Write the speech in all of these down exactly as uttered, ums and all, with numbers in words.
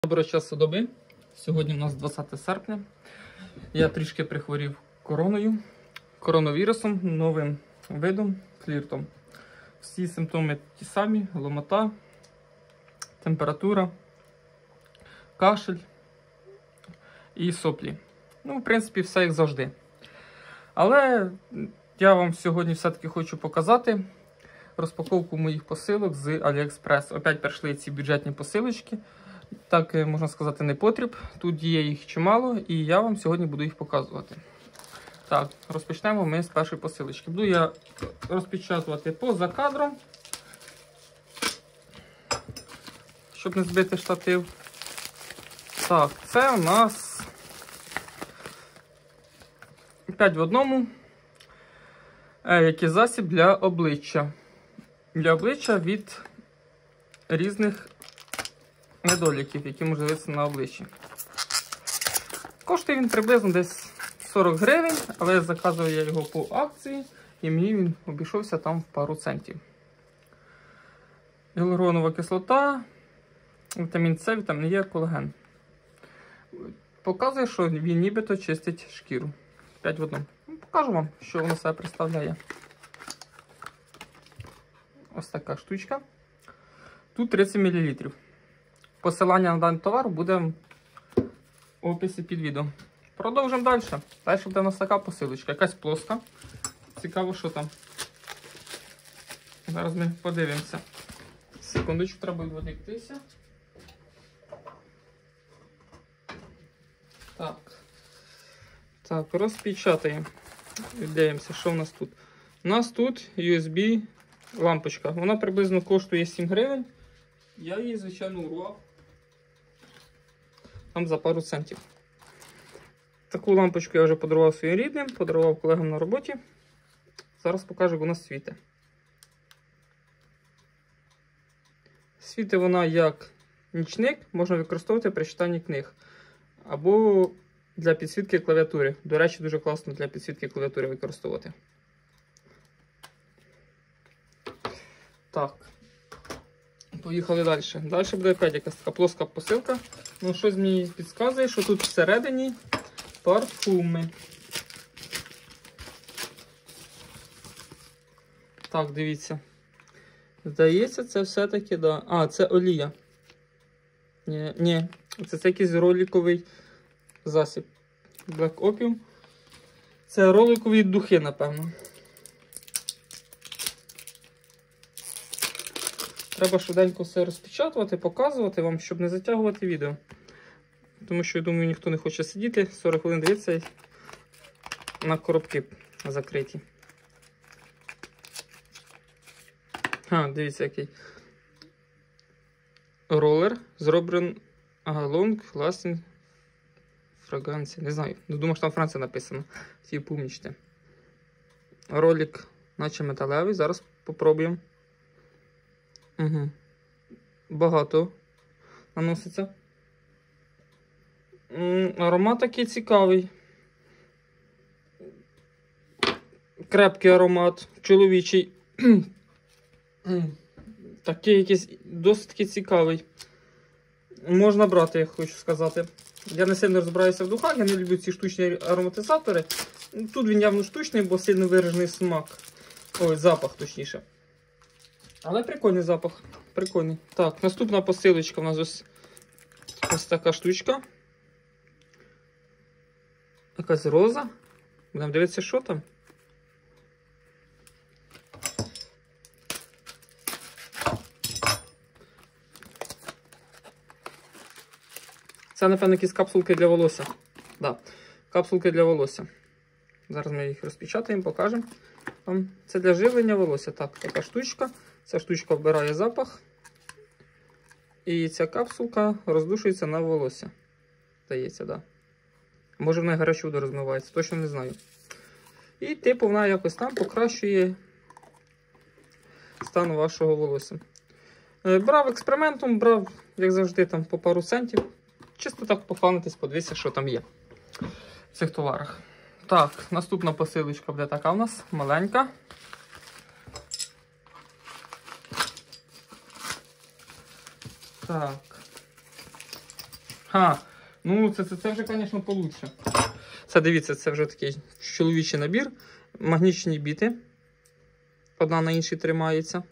Доброго часу доби. Сьогодні у нас двадцяте серпня. Я трішки прихворів короною, коронавірусом, новим видом, фліртом. Всі симптоми ті самі: ломота, температура, кашель і соплі. Ну, в принципі, все як завжди. Але я вам сьогодні все-таки хочу показати розпаковку моїх посилок з AliExpress. Опять прийшли ці бюджетні посилочки. Так, можна сказати, не потріб. Тут є їх чимало, і я вам сьогодні буду їх показувати. Так, розпочнемо ми з першої посилочки. Буду я розпечатувати поза кадром, щоб не збити штатив. Так, це у нас п'ять в одному, який засіб для обличчя. Для обличчя від різних недоліків, які можуть з'явитися на обличчі. Коштує він приблизно десь сорок гривень, але заказував я його по акції, і мені він обійшовся там в пару центів. Гіалуронова кислота, вітамін С, вітамін Е, колаген. Показує, що він нібито чистить шкіру. п'ять в одному. Покажу вам, що воно себе представляє. Ось така штучка. Тут тридцять мілілітрів. Посилання на даний товар буде в описі під відео. Продовжимо далі. Далі буде у нас така посилочка. Якась плоска. Цікаво, що там. Зараз ми подивимося. Секундочку, треба відволіктися. Так. Так, розпечатаємо. Дивимося, що в нас тут. У нас тут ю ес бі лампочка. Вона приблизно коштує сім гривень. Я її, звичайно, урвав. Там за пару центів. Таку лампочку я вже подарував своїм рідним, подарував колегам на роботі. Зараз покажу, як вона світить. Світить вона як нічник, можна використовувати при читанні книг. Або для підсвітки клавіатури. До речі, дуже класно для підсвітки клавіатури використовувати. Так. Поїхали далі. Далі буде опять якась така плоска посилка. Ну, щось мені підказує, що тут всередині парфуми. Так, дивіться. Здається, це все-таки, да. А, це олія. Ні, ні. Це, це якийсь роликовий засіб. Black Opium. Це роликові духи, напевно. Треба швиденько все розпечатувати, показувати вам, щоб не затягувати відео. Тому що, я думаю, ніхто не хоче сидіти, сорок хвилин дивитися на коробки закриті. А, дивіться, який ролер зроблений long lasting fragrance. Не знаю, не думаю, що там Франція написано. Ті помічте. Ролик наче металевий, зараз попробуємо. Угу. Багато наноситься. М-м, аромат такий цікавий. Крепкий аромат, чоловічий. Такий якийсь досить таки цікавий. Можна брати, я хочу сказати. Я не сильно розбираюся в духах, я не люблю ці штучні ароматизатори. Тут він явно штучний, бо сильно виражений смак. Ой, запах точніше. Але прикольний запах. Прикольний. Так, наступна посилочка у нас ось, ось така штучка. Якась роза. Будемо дивитися, що там. Це, напевно, якісь капсулки для волосся. Да. Капсулки для волосся. Зараз ми їх розпечатаємо, покажемо. Це для живлення волосся. Так, така штучка. Ця штучка вбирає запах. І ця капсулка роздушується на волосся. Здається, так. Да. Може, вона гарячу воду розмивається, точно не знаю. І типу вона якось там покращує стан вашого волосся. Брав експериментом, брав, як завжди, там по пару центів. Чисто так пофанитись, подивитися, що там є в цих товарах. Так, наступна посилочка буде така у нас, маленька. Так. А, ну це, це, це вже, звісно, получше. Це, дивіться, це вже такий чоловічий набір. Магнічні біти. Одна на іншій тримається.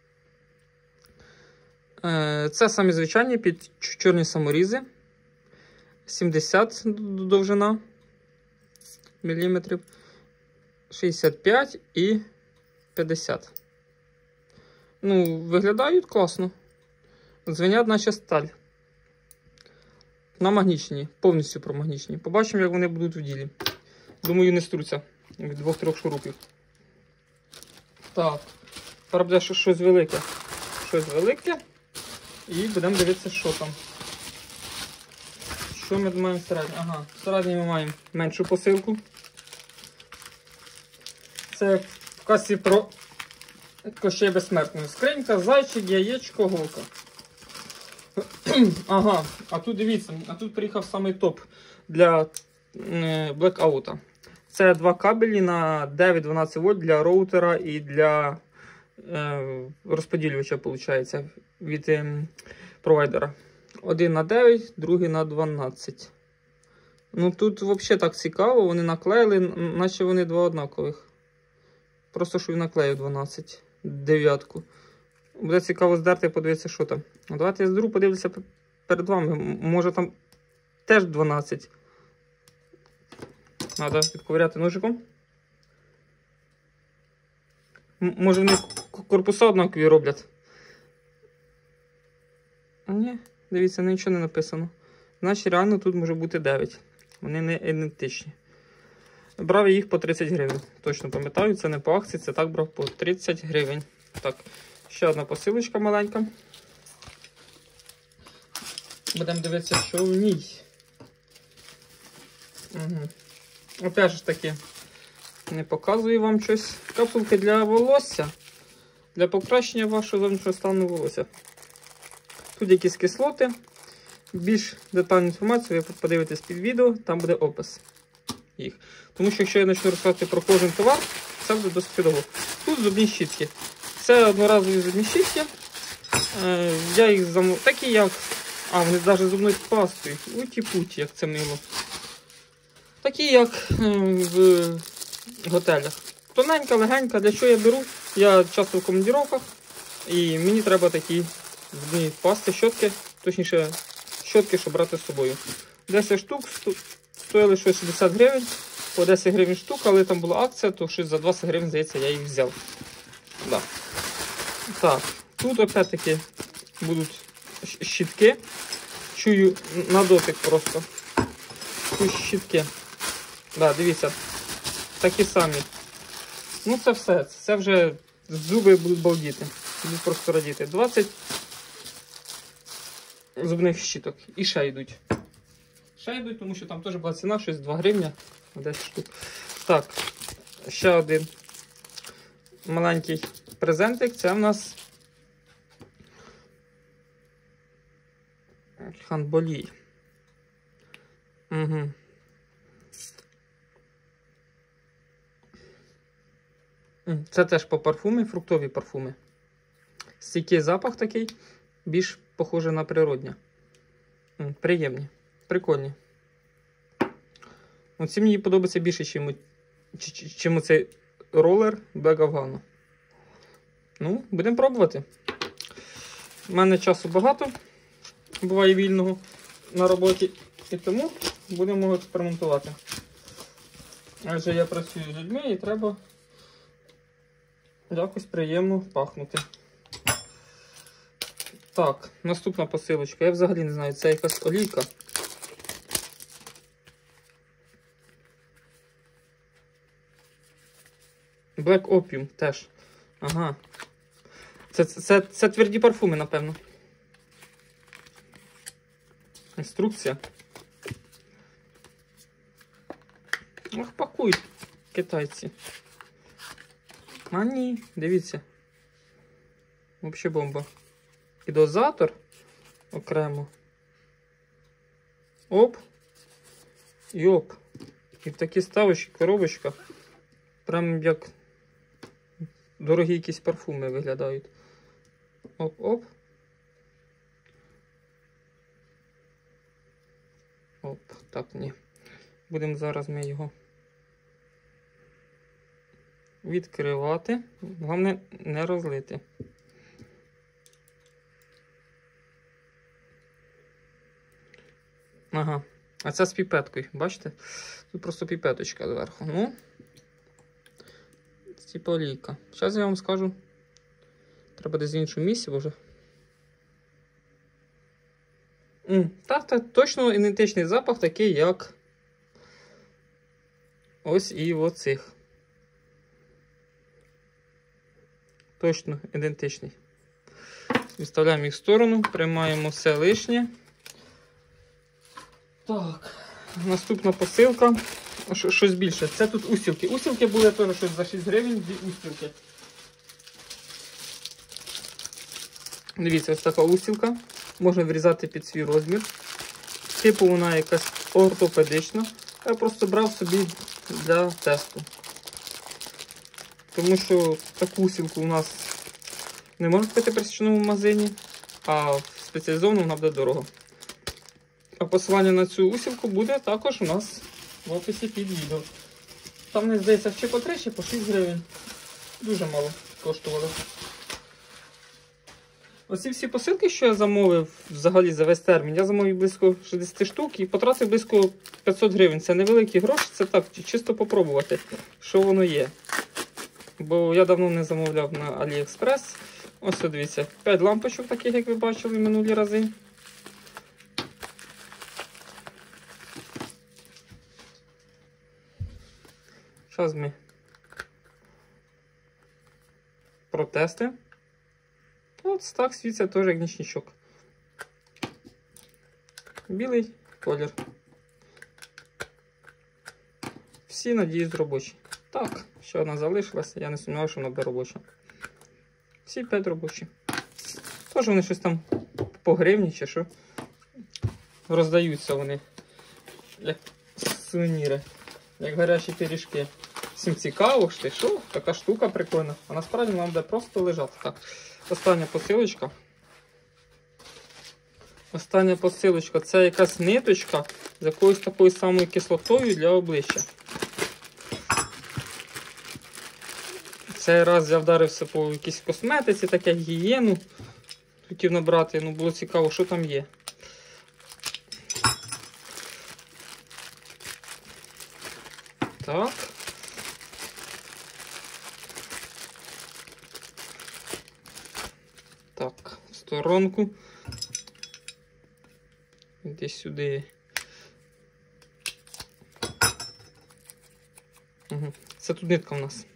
Це самі звичайні під чорні саморізи. сімдесят довжина міліметрів. шістдесят п'ять і п'ятдесят. Ну, виглядають класно. Дзвенять, наче сталь. На магнічні, повністю промагнічні. Побачимо, як вони будуть в ділі. Думаю, не струться від двох-трьох шурупів. Так, тепер буде щось велике. Щось велике. І будемо дивитися, що там. Що ми маємо всередині? Ага, всередині ми маємо меншу посилку. Це в касі про Кощея Безсмертного. Скринька, зайчик, яєчко, голка. Ага, а тут дивіться, а тут приїхав самий топ для блекаута. Це два кабелі на дев'ять-дванадцять вольт для роутера і для е, розподілювача, виходить, від е, провайдера. Один на дев'ять, другий на дванадцять. Ну тут взагалі так цікаво, вони наклеїли, наче вони два однакових. Просто що він наклеїв дванадцять, дев'ятку. Буде цікаво здерти і подивитися, що там. Ну, давайте я здеру, подивлюся перед вами. Може там теж дванадцять. Треба підковиряти ножиком. М може вони корпуса однакові роблять. Ні, дивіться, нічого не написано. Значить, реально тут може бути дев'ять. Вони не ідентичні. Брав я їх по тридцять гривень. Точно пам'ятаю, це не по акції, це так брав по тридцять гривень. Так, ще одна посилочка маленька. Будемо дивитися, що в ній. Угу. Опять ж таки, не показую вам щось. Капсулки для волосся. Для покращення вашого зовнішнього стану волосся. Тут якісь кислоти. Більш детальну інформацію ви подивитесь під відео, там буде опис їх. Тому що якщо я почну розказувати про кожен товар, це буде досить довго. Тут зубні щітки. Це одноразові зубні щітки. Е, я їх замовив. Такі як... А, вони навіть зубною пастою. Уті-путі, як це мило. Такі як е, в готелях. Тоненька, легенька. Для чого я беру? Я часто в командировках. І мені треба такі зубні пасти, щотки. Точніше, щотки, щоб брати з собою. десять штук стоїли щось шістдесят гривень. По десять гривень штук, але там була акція, то щось за двадцять гривень, здається, я їх взяв. Да. Так, тут опять-таки будуть щітки. Чую на дотик просто. Тут щітки. Да, дивіться, такі самі. Ну це все, це вже зуби будуть балдіти. Будуть просто радіти. двадцять зубних щіток. І ще йдуть. Ще йдуть, тому що там теж була ціна, щось два гривня. десять штук. Так, ще один маленький презентик. Це в нас ханболі. Угу. Це теж по парфуми, фруктові парфуми. Стійкий запах такий, більш похожий на природні. Приємні, прикольні. Оці мені подобається більше, чим, чим оцей ролер Black Afghan. Ну, будемо пробувати. У мене часу багато, буває вільного на роботі, і тому будемо експериментувати. Адже я працюю з людьми і треба якось приємно пахнути. Так, наступна посилочка. Я взагалі не знаю, це якась олійка. Black Opium теж. Ага. Це, це, це тверді парфуми, напевно. Інструкція. Ах, пакують китайці. А ні, дивіться. Взагалі бомба. І дозатор окремо. Оп. І оп. І в такі ставочки, коробочка. Прям як дорогі якісь парфуми виглядають. Оп-оп. Оп, так, ні. Будемо зараз ми його відкривати. Головне не розлити. Ага. А це з піпеткою, бачите? Тут просто піпеточка зверху. Ну, типу олійка. Зараз я вам скажу. Треба десь в іншому місці, бо вже. М, так, так, точно ідентичний запах, такий, як ось і в оцих. Точно ідентичний. Відставляємо їх в сторону, приймаємо все лишнє. Так, наступна посилка. Ш щось більше. Це тут устілки. Устілки були теж щось за шість гривень, дві устілки. Дивіться, ось така устілка. Можна врізати під свій розмір. Типу вона якась ортопедична. Я просто брав собі для тесту. Тому що таку устілку у нас не можна купити в пересічному магазині, а в спеціалізованому вона буде дорого. А посилання на цю устілку буде також у нас в описі під відео. Там, не здається, чи по три, чи по шість гривень. Дуже мало коштувало. Оці всі посилки, що я замовив взагалі за весь термін, я замовив близько шістдесят штук і потратив близько п'ятсот гривень. Це невеликі гроші, це так, чисто попробувати, що воно є. Бо я давно не замовляв на AliExpress. Ось, дивіться, п'ять лампочок таких, як ви бачили минулі рази. Зараз ми протести. От так світиться теж як нічничок. Білий колір. Всі, надіюсь, робочі. Так, ще одна залишилася, я не сумніваюся, що вона буде робоча. Всі п'ять робочі. Тож вони щось там по гривні чи що. Роздаються вони, як сувеніри, як гарячі пиріжки. Всім цікаво, що, що така штука прикольна. А насправді вона буде просто лежати. Так, остання посилочка. Остання посилочка. Це якась ниточка з якоюсь такою самою кислотою для обличчя. Цей раз я вдарився по якійсь косметиці, таке гігієну. Хотів набрати, ну було цікаво, що там є. Так. Так, в сторонку. Іди сюди. Угу. Це тут нитка в нас.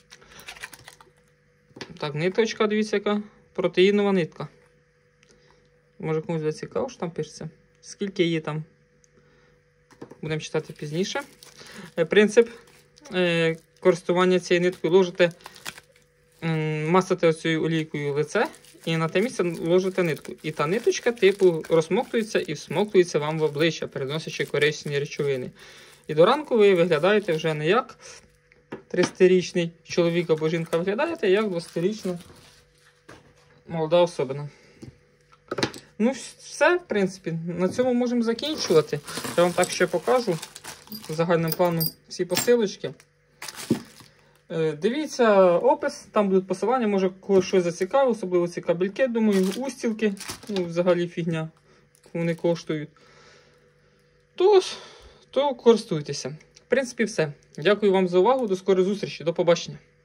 Так, ниточка, дивіться, яка протеїнова нитка. Може комусь буде цікаво, що там пишеться. Скільки її там? Будемо читати пізніше. Принцип е, користування цією ниткою. Ложите, е, масите оцією олійкою лице і на те місце ложите нитку. І та ниточка типу розсмоктується і всмоктується вам в обличчя, переносячи корисні речовини. І до ранку ви виглядаєте вже не як тридцятирічний чоловік або жінка, виглядаєте, як двадцятирічна молода особина. Ну, все, в принципі, на цьому можемо закінчувати. Я вам так ще покажу загальним планом всі посилочки. Дивіться опис, там будуть посилання, може когось щось зацікавить, особливо ці кабельки, думаю, устілки, ну, взагалі фігня, вони коштують. То, то користуйтеся. В принципі, все. Дякую вам за увагу, до скорої зустрічі, до побачення.